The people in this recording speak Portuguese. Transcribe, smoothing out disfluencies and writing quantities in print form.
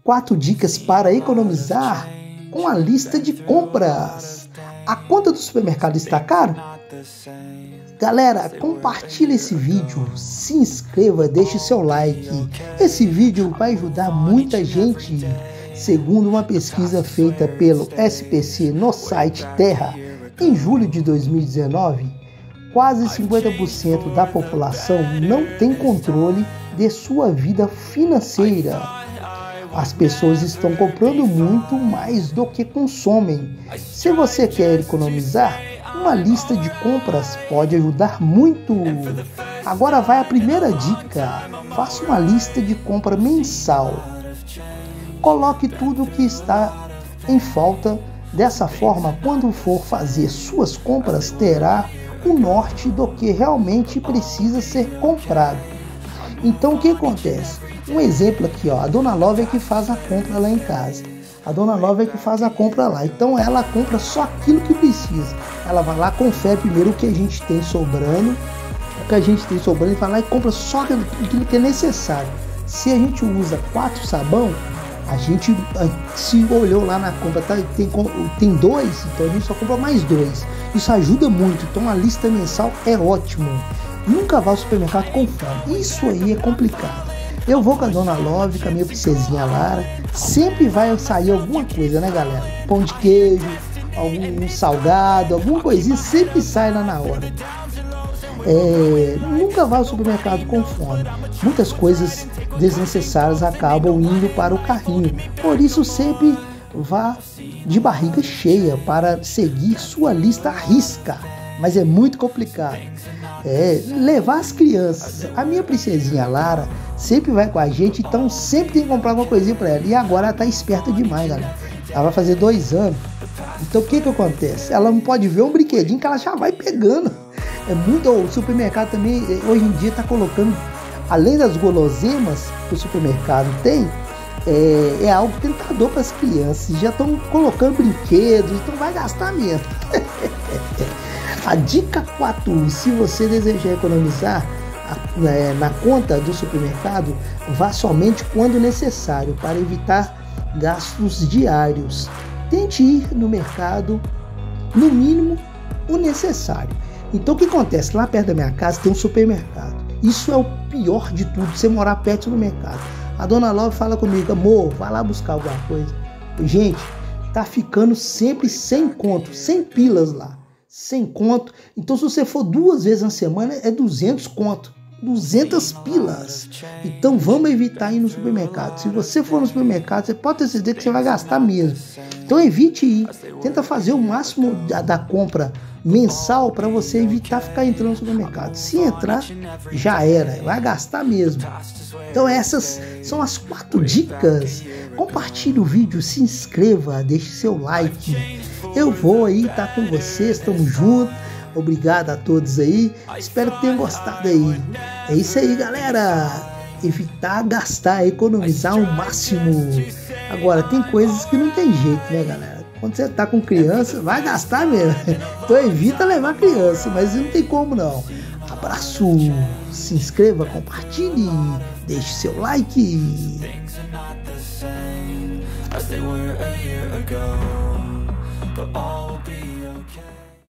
4 dicas para economizar com a lista de compras. A conta do supermercado está caro? Galera, compartilhe esse vídeo, se inscreva, deixe seu like. Esse vídeo vai ajudar muita gente. Segundo uma pesquisa feita pelo SPC no site Terra, em julho de 2019, quase 50% da população não tem controle de sua vida financeira. As pessoas estão comprando muito mais do que consomem. Se você quer economizar, uma lista de compras pode ajudar muito. Agora vai a primeira dica. Faça uma lista de compra mensal. Coloque tudo o que está em falta. Dessa forma, quando for fazer suas compras, terá o norte do que realmente precisa ser comprado. Então o que acontece? Um exemplo aqui, ó, a Dona Love é que faz a compra lá em casa. A Dona Love é que faz a compra lá. Então ela compra só aquilo que precisa. Ela vai lá, confere primeiro o que a gente tem sobrando. E vai lá e compra só aquilo que é necessário. Se a gente usa 4 sabão, a gente se olhou lá na compra, tá, tem 2, então a gente só compra mais 2. Isso ajuda muito. Então a lista mensal é ótimo. Nunca vá ao supermercado com fome. Isso aí é complicado. Eu vou com a Dona Love, com a minha princesinha Lara. Sempre vai sair alguma coisa, né, galera? Pão de queijo, algum salgado, alguma coisinha sempre sai lá na hora. Nunca vá ao supermercado com fome. Muitas coisas desnecessárias acabam indo para o carrinho. Por isso, sempre vá de barriga cheia para seguir sua lista à risca. Mas é muito complicado. Levar as crianças. A minha princesinha Lara sempre vai com a gente, então sempre tem que comprar alguma coisinha para ela. E agora ela tá esperta demais, galera. Ela vai fazer 2 anos. Então o que acontece? Ela não pode ver um brinquedinho que ela já vai pegando. O supermercado também, hoje em dia, tá colocando, além das guloseimas que o supermercado tem, é algo tentador para as crianças. Já estão colocando brinquedos, então vai gastar mesmo. A dica 4, se você desejar economizar na conta do supermercado, vá somente quando necessário, para evitar gastos diários. Tente ir no mercado, no mínimo, o necessário. Então o que acontece? Lá perto da minha casa tem um supermercado. Isso é o pior de tudo, você morar perto do mercado. A Dona Love fala comigo: amor, vai lá buscar alguma coisa. Gente, tá ficando sempre 100 conto, 100 pilas lá. 100 conto. Então se você for 2 vezes na semana, é 200 conto. 200 pilas. Então vamos evitar ir no supermercado. Se você for no supermercado, você pode ter certeza que você vai gastar mesmo. Então evite ir. Tenta fazer o máximo da compra mensal para você evitar ficar entrando no supermercado. Se entrar, já era. Vai gastar mesmo. Então essas são as 4 dicas. Compartilhe o vídeo, se inscreva, deixe seu like. Eu vou aí estar com vocês, estamos juntos. Obrigado a todos aí. Espero que tenham gostado aí. É isso aí, galera. Evitar gastar, economizar ao máximo. Agora, tem coisas que não tem jeito, né, galera? Quando você tá com criança, vai gastar mesmo. Então evita levar criança, mas não tem como não. Abraço. Se inscreva, compartilhe, deixe seu like. As they were a year ago, but all